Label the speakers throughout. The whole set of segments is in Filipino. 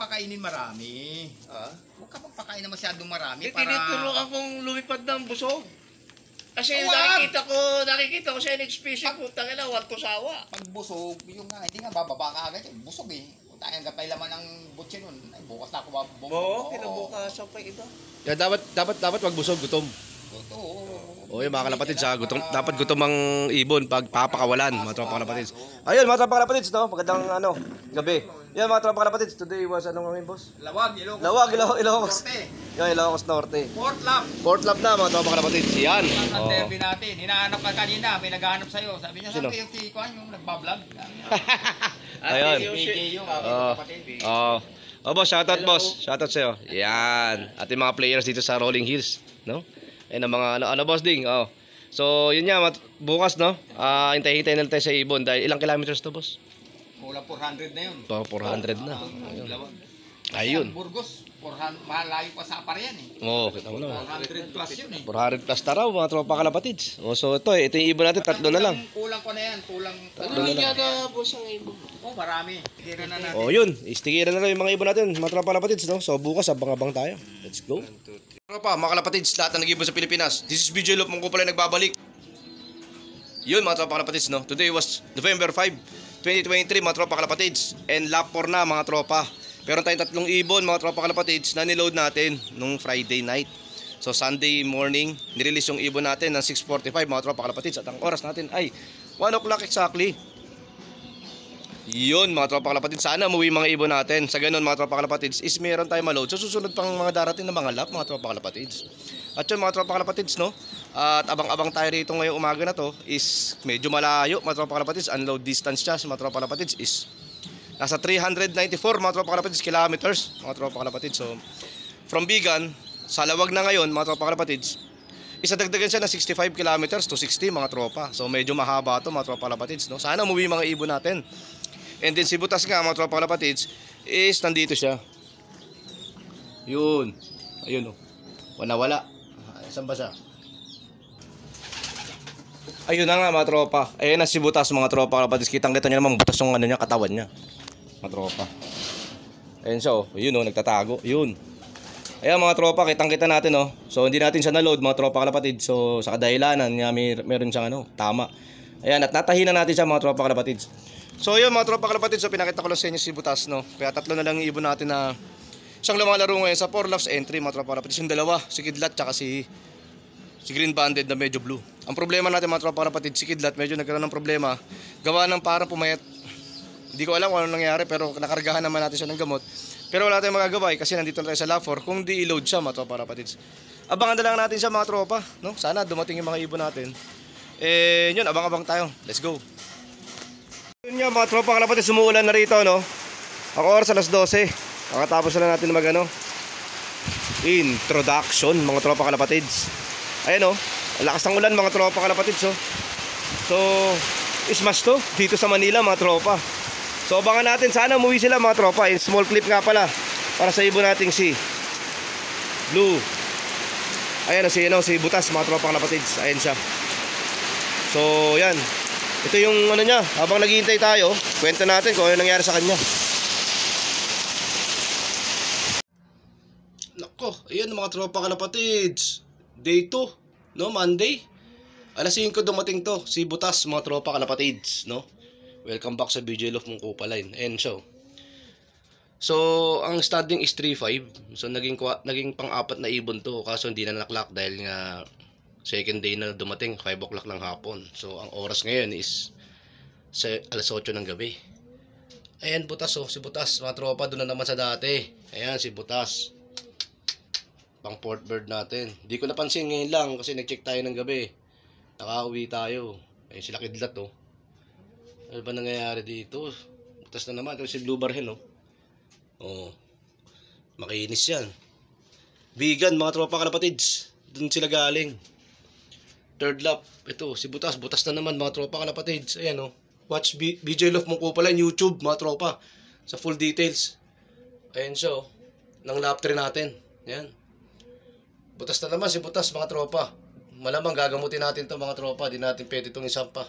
Speaker 1: pakainin marami. Huwag ka magpakain na masyadong marami para...
Speaker 2: Tinuturuan kong lumipad ng busog. Kasi
Speaker 1: Wag!
Speaker 2: nakikita ko sa in-expression ko, tangina, wat ko sawa.
Speaker 1: Pag busog, yung nga, hindi nga bababa ka agad eh. Busog eh. Tayo hanggang may laman ng butse nun. Ay, bukas na ako
Speaker 2: Oo, kinabukasan pa iba.
Speaker 3: Kaya dapat wag busog, gutom.
Speaker 1: Oo.
Speaker 3: O yun mga kalapatids ha, dapat gutom ang ibon pag papakawalan mga tropa kalapatids. Ayun mga tropa kalapatids no, magandang gabi. Yan mga tropa kalapatids, today was ngayon boss?
Speaker 1: Lawag, Ilocos.
Speaker 3: Yan, Ilocos Norte.
Speaker 1: Fourth lap
Speaker 3: na mga tropa kalapatids, yan.
Speaker 1: Ang derby natin, hinahanap ka kanina, may naghahanap sa'yo. Sabi niya, sabi yung Tikuan, yung nagbablog.
Speaker 3: Ayun.
Speaker 1: PJ yung kapatid.
Speaker 3: Boss, shoutout sa'yo. Yan, at yung mga players dito sa Rolling Hills, no? Ayun ang mga boss ding. So yun nga bukas no. Hintay-hintay na tayo sa ibon dahil ilang kilometers to boss?
Speaker 1: Kulang 400 na yun.
Speaker 3: 400 na. Ayun.
Speaker 1: Burgos, 400 malayo pa sa Apar yan eh.
Speaker 3: Kita mo na.
Speaker 1: 400 plus yun eh.
Speaker 3: 400 plus taraw mga tropa kalapatids. So ito yung ibon natin, tatlo na lang.
Speaker 1: Kulang ko na yan,
Speaker 2: Ano na boss ang ibon?
Speaker 1: Marami. Hira na natin.
Speaker 3: Yun, istigiran na lang yung mga ibon natin, mga tropa kalapatids no. So bukas abang-abang tayo. Let's go. Tropa, mga kalapatids, lahat na nag-ibon sa Pilipinas. This is BJ Lop, mong kupalay nagbabalik. Yun mga tropa kalapatids no. Today was November 5, 2023 mga tropa kalapatids. And lap 4 na mga tropa. Pero tayong tatlong ibon mga tropa kalapatids na niload natin nung Friday night. So Sunday morning, nirelease yung ibon natin ng 6:45 mga tropa kalapatids. At ang oras natin ay 1 o'clock exactly. Yun mga tropa kalapatids, sana umuwi mga ibon natin. Sa ganun mga tropa kalapatids is meron tayong maload. So susunod pang mga darating na mga lap mga tropa kalapatids. At yun mga tropa kalapatids no. At abang-abang tayo rito ngayong umaga na to is medyo malayo mga tropa kalapatids. Unload distance siya mga tropa kalapatids is nasa 394 mga tropa kalapatids kilometers mga tropa kalapatids. So from Bigan sa Lawag na ngayon mga tropa kalapatids, isadagdagan siya ng 65 kilometers to 60 mga tropa. So medyo mahaba to mga tropa kalapatids no. Sana umuwi mga ibon natin. And then si Butas nga mga tropa kalapatids is nandito siya. Yun. Ayun oh. Wala. Saan ba siya? Ayun na nga mga tropa. Ayun na si Butas mga tropa kalapatids. Kitang-kita niyo naman butas yung niya, katawan niya. Mga tropa. Ayun siya oh. Ayun oh, nagtatago. Yun. Ayan mga tropa, kitang-kita natin oh. So hindi natin siya na-load mga tropa kalapatids. So sa kadahilanan niya meron siyang tama. Ayan, at natahinan natin siya mga tropa kalapatids. So yun mga tropa kalapatids, so pinakita ko lang sa inyo si Butas no. Kaya tatlo na lang yung ibon natin na siyang lumalaro ngayon sa 4 laps entry mga tropa kalapatids. Yung dalawa, si Kidlat tsaka si Green Banded na medyo blue. Ang problema natin mga tropa kalapatids, si Kidlat medyo nagkaroon ng problema. Gawa ng parang pumayat. Hindi ko alam kung anong nangyari pero nakargahan naman natin siya ng gamot. Pero wala tayong magagawa kasi nandito na tayo sa lap 4 kung di i-load siya mga tropa kalapatids. Abangan na lang natin siya mga tropa no. Sana dumating yung mga ibon natin. Yun, abang-abang tayo. Let's go. Yun nga mga tropa kalapatids, sumuulan na rito no. Ang oras alas 12. Makatapos na natin mag introduction mga tropa kalapatids. Ayan oh, lakas ng ulan mga tropa kalapatids oh. So, ismas to dito sa Manila mga tropa. So abangan natin, sana umuwi sila mga tropa. Small clip nga pala para sa ibon nating si Blue. Ayan si Butas mga tropa kalapatids. Ayan siya. So yan. Ito yung niya, habang naghihintay tayo, kwento natin kung ano nangyari sa kanya. Nako, ayun mga tropa kalapatids. Day 2, no, Monday. Alas 5 dumating to, si Butas mga tropa kalapatids, no. Welcome back sa BJ Love mong Kupaline. And so ang standing is 3-5. So naging pang-apat na ibon to, kaso hindi na naklak dahil nga second day na dumating, 5 o'clock ng hapon. So ang oras ngayon is alas 8 ng gabi. Ayan Butas oh, si Butas mga tropa, doon na naman sa dati. Ayan si Butas, pang port bird natin. Hindi ko napansin ngayon lang kasi nag-check tayo ng gabi. Nakauwi tayo. Ayun sila Kidlat oh. Ano ba nangyayari dito? Butas na naman. Ito si Blue Bar Hen oh. Oh, makinis yan. Bigan mga tropa kalapatids, doon sila galing. Third lap, ito si Butas na naman mga tropa kalapatids. Ayan oh. Watch BJ Love mong Kupaline YouTube mga tropa sa full details. Ayan siya oh, ng lap 3 natin. Ayan. Butas na naman si Butas mga tropa. Malamang gagamutin natin to mga tropa. Di natin pwede itong isampa.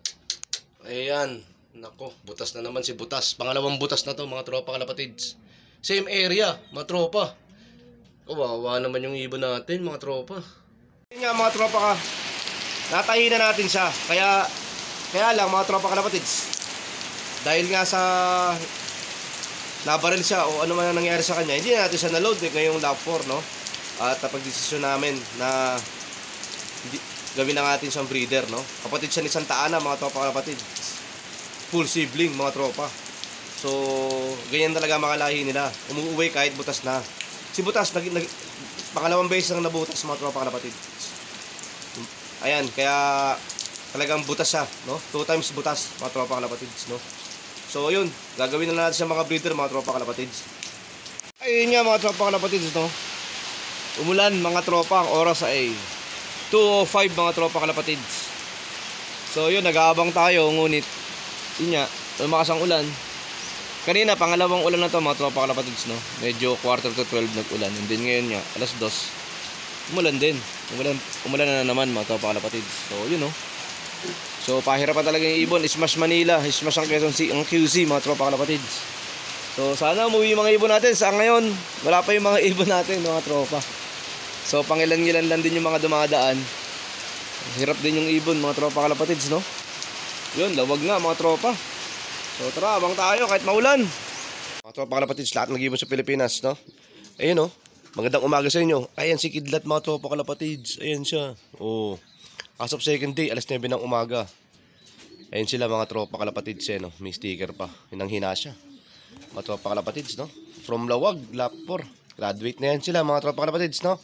Speaker 3: Ayan. Nako, butas na naman si Butas. Pangalawang butas na to mga tropa kalapatids. Same area, mga tropa. Kawawa naman yung ibon natin, mga tropa. Yun nga, mga tropa ka. Natayin na natin siya. Kaya lang, mga tropa kalapatids. Dahil nga sa nabaril siya o ano man ang nangyari sa kanya, hindi na natin siya na-load ngayong lap 4, no? At napag-desisyon namin na gawin na natin siyang breeder, no? Kapatid siya ni Santa Ana, mga tropa kalapatids. Full sibling, mga tropa. So, ganyan talaga mga lahi nila. Umuuwi kahit butas na. Si Butas, pangalawang beses lang nabutas, mga tropa kalapatids. Ayan, kaya talagang butas siya, no? 2 times butas, mga tropa kalapatids, no? So, yun, gagawin na natin sa mga breeder, mga tropa kalapatids. Ayun nga, mga tropa kalapatids, no? Umulan, mga tropa, ang oras ay 2:05, mga tropa kalapatids. So, yun, nag-aabang tayo, ngunit, yun nga, lumakas ang ulan. Kanina, pangalawang ulan na to, mga tropa kalapatids, no? Medyo 11:45 nag-ulan. And then ngayon nga, 2:00, umulan din. Umulan na naman, mga tropa kalapatids. So, yun, no? So, pahirapan talaga yung ibon. Smash Manila, smash ang Quezon City, ang QC, mga tropa kalapatids. So, sana umuwi yung mga ibon natin. Sa ngayon, wala pa yung mga ibon natin, mga tropa. So, pangilan-ngilan lang din yung mga dumadaan. Hirap din yung ibon, mga tropa kalapatids, no? Yun, lawag nga, mga tropa. So, tara, abang tayo kahit maulan. Mga tropa kalapatids, lahat ng ibon sa Pilipinas, no? Ayun, no? Magandang umaga sa inyo. Ayan si Kidlat, mga tropa kalapatids. Ayan siya. Oh. As of second day, 9:00 ng umaga. Ayun sila, mga tropa kalapatids, no? May sticker pa. Hinang-hina siya. Mga tropa kalapatids, no? From Lawag, lap 4. Graduate na yan sila, mga tropa kalapatids, no?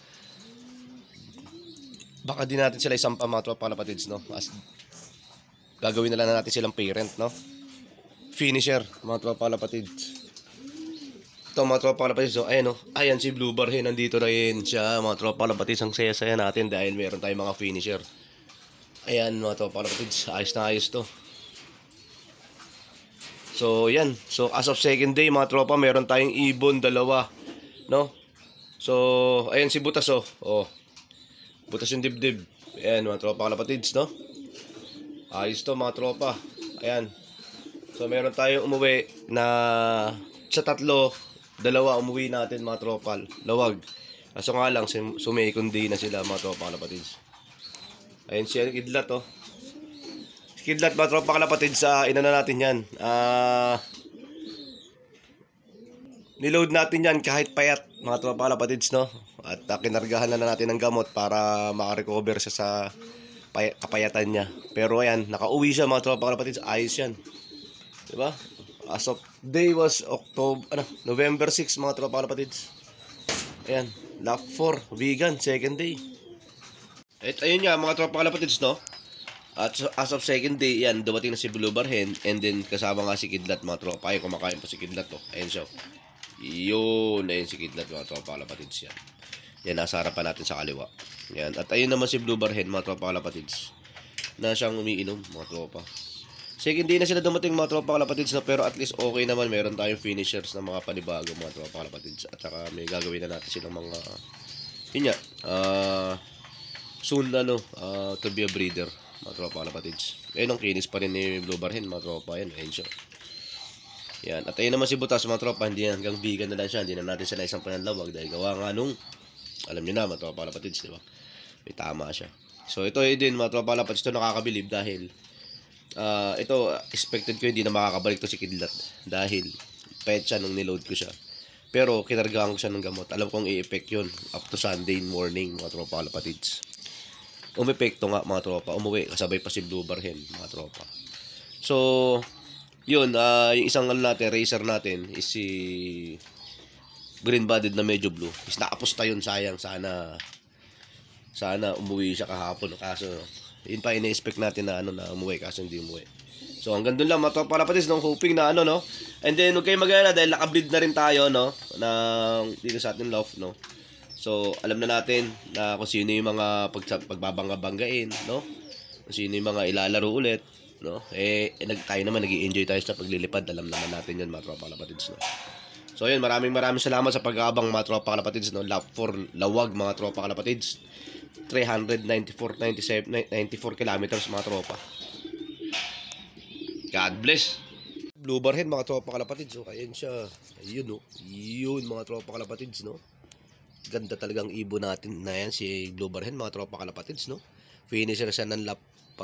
Speaker 3: Baka din natin sila isampa, mga tropa kalapatids, no? As gagawin na lang natin silang parent, no? Finisher, mga tropa kalapatids. Ito, mga tropa kalapatids, no? Ayan, no? Ayan si Blue Bar, nandito na yun siya, mga tropa kalapatids. Ang saya-saya natin dahil meron tayong mga finisher. Ayan, mga tropa kalapatids, ayos na ayos to. So, yan. So, as of second day, mga tropa, meron tayong ibon, 2, no? So, ayan si Butas, oh. Oh. Butas yung dibdib. Ayan, mga tropa kalapatids, no? Ayos to, mga tropa. Ayan. So, meron tayong umuwi na sa 3, 2 umuwi natin, mga tropa. Lawag. Kaso nga lang, sumikundi na sila, mga tropa kalapatids. Ayun siya, Kidlat, oh. Kidlat, mga tropa kalapatids, inano natin yan. Niload natin yan kahit payat, mga tropa kalapatids, no? At kinargahan na natin ng gamot para makarecover siya sa kapayatan niya. Pero ayan, nakauwi siya, mga tropa kalapatids. Ayos yan. Diba? As of day was November 6, mga tropa kalapatids. Ayan, lap 4, vegan, second day. At ayun nga, mga tropa kalapatids, no? At as of second day, yan, dumating na si Blue Bar Hen. And then, kasama nga si Kidlat, mga tropa. Ay, kumakain pa si Kidlat, oh. Ayun siya. Yun, ayun si Kidlat, mga tropa kalapatids yan. Yan, nasa harapan natin sa kaliwa. Yan, at ayun naman si Blue Bar Hen, mga tropa kalapatids. Na siyang umiinom, mga tropa. Second day na sila dumating, mga tropa kalapatids, no? Pero at least okay naman, meron tayong finishers na mga panibago, mga tropa kalapatids. At saka may gagawin na natin silang mga, yun nga, soon, to be a breeder, mga tropa kalapatids. Ayun, ang kinis pa rin ni Blue Bar Hen, mga tropa. Yan, ayun siya. Yan, at ayun naman si Butas, mga tropa. Hindi na, hanggang vegan na lang siya. Hindi na natin sila isang pananlawag dahil gawa nga nung, alam nyo na, mga tropa kalapatids, di ba? May tama siya. So, ito din, mga tropa kalapatids, ito nakakabilib dahil ito, expected ko hindi na makakabalik to si Kidlat dahil pet siya nung niload ko siya. Pero, kinargahan ko siya ng gamot. Alam kong i-effect yun up to Sunday morning, mga tropa kalapatids. Umepekto nga, mga tropa. Umuwi, kasabay pa si Blue Bar Hen, mga tropa. So, yun, yung isang natin, racer natin is si green-bodied na medyo blue. Is nakapusta yun, sayang. Sana umuwi siya kahapon. Kaso, yun pa ina-expect natin na, na umuwi. Kaso hindi umuwi. So, hanggang dun lang, mga tropa kalapatids, no? Hoping na, no? And then, huwag kayo mag-alala dahil nakableed na rin tayo, no? Dito sa ating loft, no? So, alam na natin na kung sino yung mga pagbabangga-banggain, no? Kung sino yung mga ilalaro ulit, no? Tayo naman, nag-i-enjoy tayo sa paglilipad. Alam naman natin yan, mga tropa kalapatids, no? So, yun, maraming salamat sa pag-aabang, mga tropa kalapatids, no? Lap 4, Lawag, mga tropa kalapatids. 394 kilometers, mga tropa. God bless. Blue bar hen mga tropa kalapatids. So, ayan siya. Ayun, no. Yun mga tropa kalapatids, no. Ganda talagang ibon natin na yan, si Blue bar hen mga tropa kalapatids, no. Finisher siya ng lap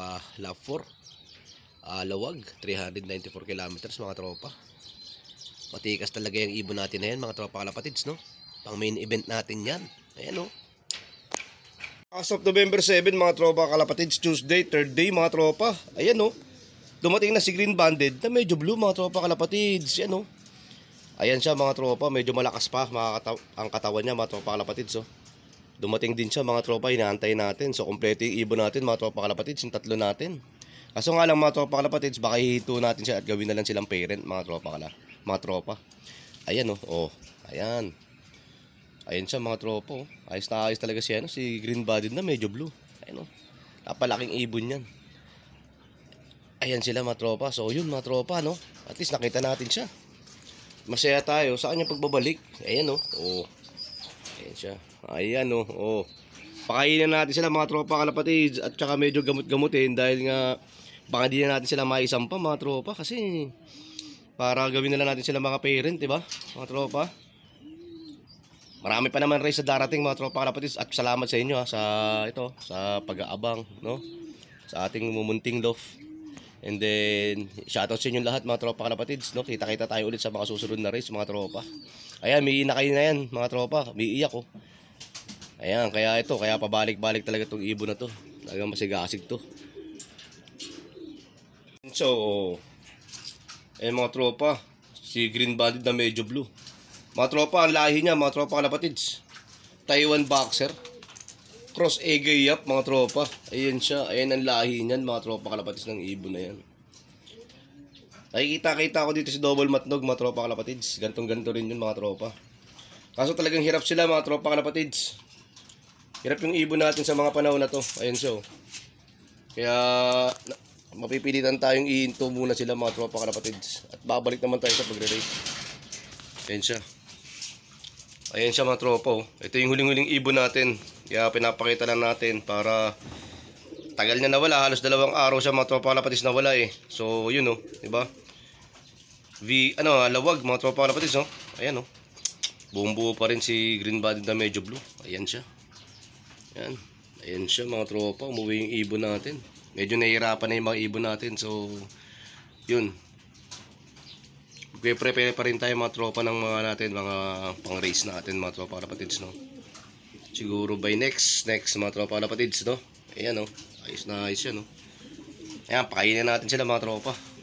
Speaker 3: 4. Lawag, 394 kilometers mga tropa. Matikas talaga yung ibon natin na yan mga tropa kalapatids, no. Pang main event natin yan. Ayan, no. As of November 7 mga tropa kalapatids, Tuesday, 3rd day mga tropa. Ayan, no. Dumating na si Green Banded na medyo blue mga tropa kalapatids. Ayan, no. Ayan siya mga tropa, medyo malakas pa ang katawan niya mga tropa kalapatids, oh. Dumating din siya mga tropa, inaantay natin. So kompleto yung ibon natin mga tropa kalapatids, yung tatlo natin. Kaso nga lang mga tropa kalapatids, baka hihito natin siya at gawin na lang silang parent mga tropa. Ayan, oh. Oh, ayan. Ayan siya mga tropa, oh. Ayos na ayos talaga siya, no? Si Green Banded na medyo blue. Ayan, oh. Napalaking ibon yan. Ayan sila mga tropa. So yun mga tropa, no. At least nakita natin siya. Masaya tayo sa kanyang pagbabalik. Ayan, oh. Oh. Ayan siya. Ayan, oh. Oh. Pakainin natin sila mga tropa kalapatids. At saka medyo gamot-gamutin dahil nga baka di na natin sila maisampa mga tropa. Kasi para gawin na lang natin sila mga parent, diba mga tropa. Marami pa naman rin sa darating mga tropa kalapatids. At salamat sa inyo, ha, sa pag-aabang, no, sa ating mumunting loft. And then shoutout sa inyo lahat mga tropa kalapatids, no. Kita-kita tayo ulit sa mga susunod na race mga tropa. Ayan, may inakay na yan mga tropa. May iyak, oh. Ayan, kaya pabalik-balik talaga itong ibon na to. Talagang masigasig to. So ayan mga tropa, si Green Banded na medyo blue. Mga tropa, ang lahi niya mga tropa kalapatids, Taiwan Boxer Cross Egayap mga tropa. Ayan siya, ayan ang lahi niyan mga tropa kalapatids ng ibon na yan. Nakikita ko dito si Double Matnog mga tropa kalapatids. Gantong-ganto rin yun mga tropa. Kaso talagang hirap sila mga tropa kalapatids. Hirap yung ibon natin sa mga panahon na to. Ayan siya, oh. Kaya mapipilitan tayong ihinto muna sila mga tropa kalapatids. At babalik naman tayo sa pagre-race. Ayan siya. Ayan siya mga tropa, oh. Ito yung huling-huling ibon natin. Kaya pinapakita lang natin para tagal niya nawala. Halos 2 araw siya mga tropa kalapatids nawala, eh. So yun, oh, diba? Lawag mga tropa kalapatids, oh. Ayan, oh. Buong-buo pa rin si Green Banded na medyo blue. Ayan siya. Ayan. Ayan siya mga tropa. Umuwi yung ibon natin. Medyo nahihirapan na yung mga ibon natin. So yun. Prepare pa rin tayo mga tropa ng mga natin, mga pang race natin mga tropa kalapatids, no. Siguro by next mga tropa kalapatids, no. Ayan, no. Ayos na ayos yan, no. Ayan, pakainin natin sila mga tropa.